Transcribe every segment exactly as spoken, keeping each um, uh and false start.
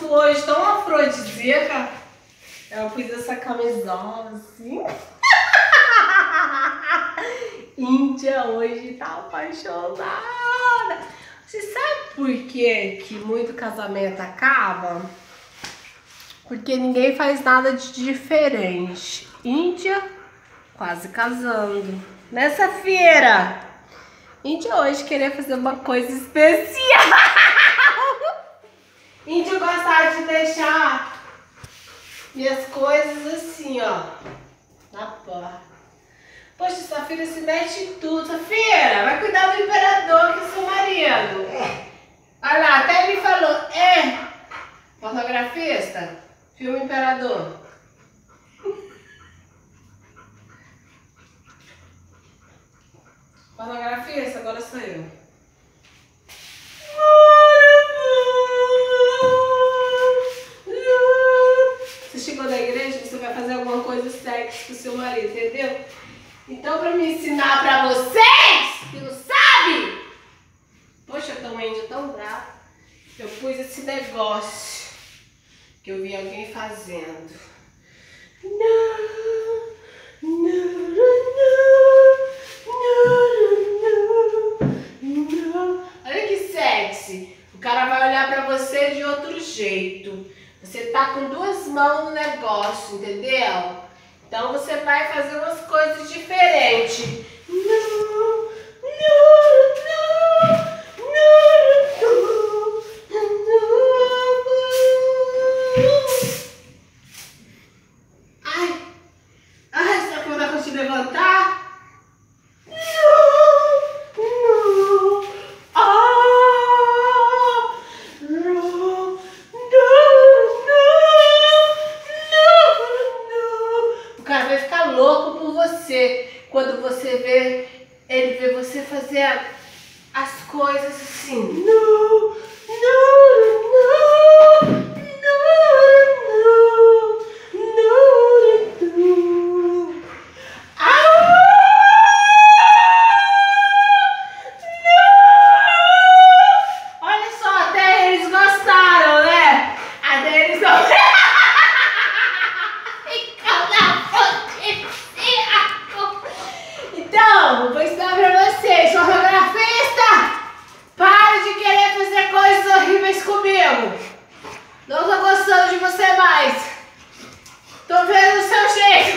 hoje tão afrodisíaca. Eu fiz essa camisola assim. Índia hoje tá apaixonada. Você sabe por que que muito casamento acaba? Porque ninguém faz nada de diferente. Índia quase casando. Nessa feira. Índia hoje querer fazer uma coisa especial. Índia gostar de deixar minhas coisas assim, ó, na porta. Poxa, Safira se mete em tudo. Safira, vai cuidar do imperador, que é seu marido. Olha lá, até ele falou, é, fotografista, filma o imperador. Fotografista, agora sou eu. Você chegou da igreja, você vai fazer alguma coisa sexy com o seu marido, entendeu? Então, pra me ensinar pra vocês que não sabem, poxa, eu tô uma índia tão brava, eu pus esse negócio que eu vi alguém fazendo. Não, não, não, não, não. Olha que sexy. O cara vai olhar pra você de outro jeito. Você tá com duas mãos no negócio, entendeu? Então você vai fazer umas coisas diferentes. Não, não, não, não, não. Ai, ai, será que eu vou dar pra te levantar? Não, não, ah, não, não. O cara vai ficar louco por você quando você vê ele vê você fazer a, as coisas assim. Não, não, não, não, não, não. Ah! Não! Olha só, até eles gostaram, né? Até eles gostaram. Então, vou ensinar pra vocês, fotografista, pare de querer fazer coisas horríveis comigo. Não tô gostando de você mais. Tô vendo o seu jeito.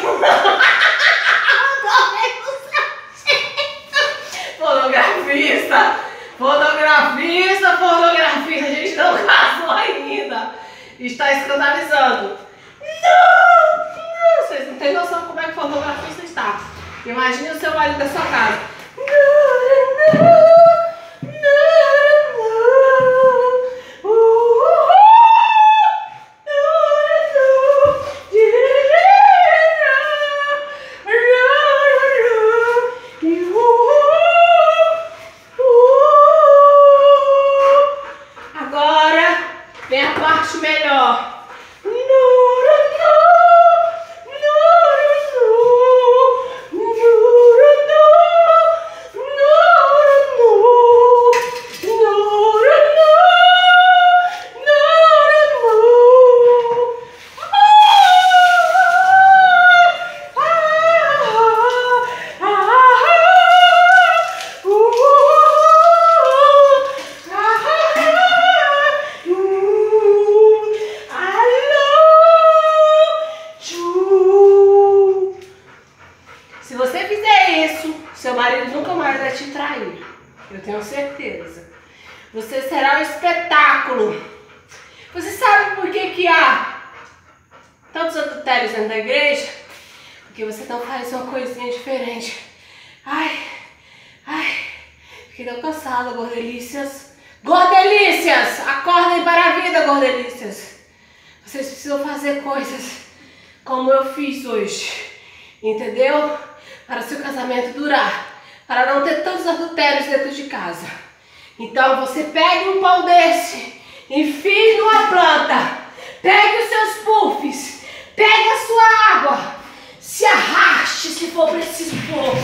Tô vendo o seu jeito. Fotografista, fotografista, fotografista. A gente não casou ainda. Está escandalizando. Não, não, vocês não têm noção como é que o fotografista está. Imagine o seu marido da sua casa. Não, não, não, não, uh, agora vem a parte melhor. Se você fizer isso, seu marido nunca mais vai te trair. Eu tenho certeza. Você será um espetáculo. Você sabe por que que há tantos adultérios dentro da igreja? Porque você não faz uma coisinha diferente. Ai, ai, fiquei tão cansada, gordelícias. Gordelícias! Acordem para a vida, gordelícias. Vocês precisam fazer coisas como eu fiz hoje. Entendeu? Para seu casamento durar, para não ter tantos adultérios dentro de casa. Então você pegue um pão desse, enfie numa planta, pegue os seus puffs, pegue a sua água, se arraste se for preciso for.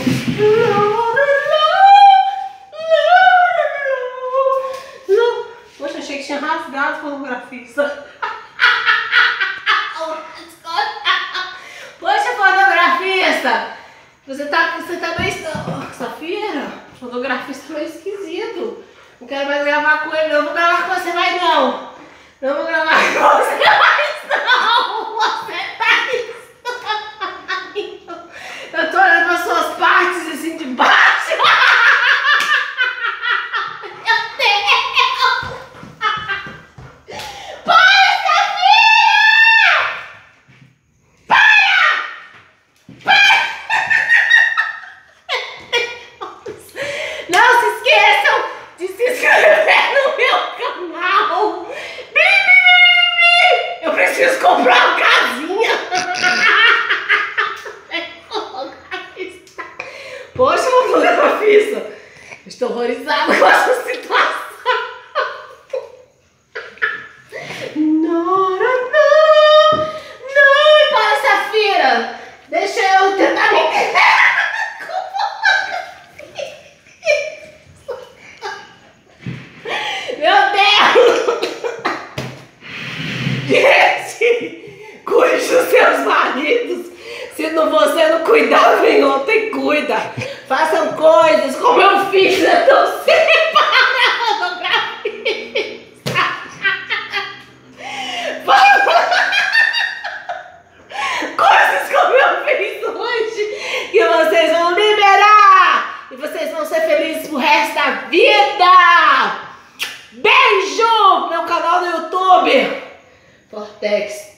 Poxa, achei que tinha rasgado a fotografia. beleza? Você tá, você tá meio... Oh, Safira, o fotografista tá meio esquisito. Não quero mais gravar com ele, não vou gravar com você mais não. Não vou gravar com você mais não. Você tá estranho. Eu tô olhando para suas partes assim de baixo. Meu Deus. Para, Safira! Para! Para! Não se esqueçam de se inscrever no meu canal. Eu preciso comprar uma casinha. Poxa, fotografista, estou horrorizada com essa situação. Não, não, não, não, para, Safira. Deixa eu tentar me entender. Meu Deus! Gente, cuide dos seus maridos. Se não, você não cuidar, vem outro e cuida. Façam coisas como eu fiz, eu tô sempre para a fotografista. Coisas como eu fiz hoje, que vocês vão liberar. E vocês vão ser felizes pro resto da vida. Beijo! Meu canal no YouTube. Vortex.